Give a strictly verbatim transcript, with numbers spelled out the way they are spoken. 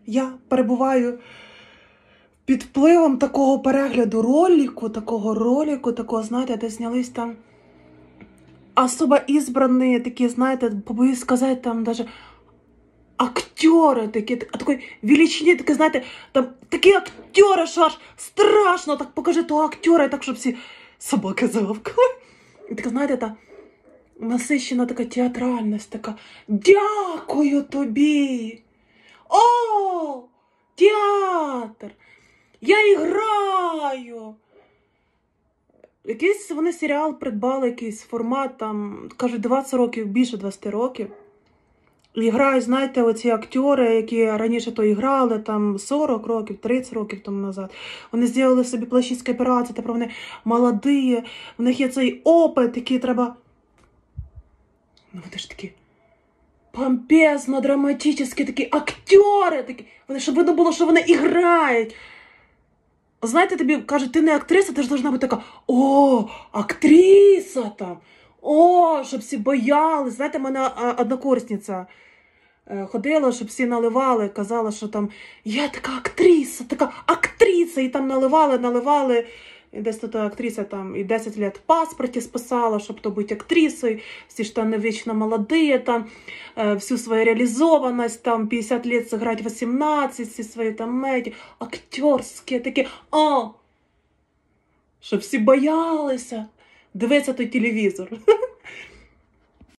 Я перебуваю під впливом такого перегляду ролику, такого ролику, такого, знаєте, де знялись там особо избранные, такі, знаєте, побоюсь сказати, там даже актери такі, такої величини, такі, знаєте, там такі актери, що аж страшно, так покажи того актера, так, щоб всі собаки завовкали. І така, знаєте, та насищена така театральність, така, дякую тобі! О, театр! Я і граю! Якийсь вони серіал придбали, якийсь формат, там, кажуть, двадцять років, більше двадцять років. І грають, знаєте, оці актери, які раніше то і грали, там, сорок років, тридцять років тому назад. Вони зробили собі пластичні операції, тепер вони молоді, в них є цей опит, який треба... Ну, вони ж такі помпезно, драматичні, такі актери, такі, вони, щоб видно було, що вони і грають. Знаєте, тобі кажуть, ти не актриса, ти ж должна бути така, о, актриса там, о, щоб всі боялись. Знаєте, в мене однокурсниця ходила, щоб всі наливали, казала, що там, я така актриса, така актриса, і там наливали, наливали. І десь тут актриса там і десять лет в паспорті списала, щоб то бути актрисою, всі ж там не вічно молоді, там, всю свою реалізованість, там, п'ятдесят лет сыграть вісімнадцять, всі свої там меді, актерські, такі, о, щоб всі боялися дивитися той телевізор.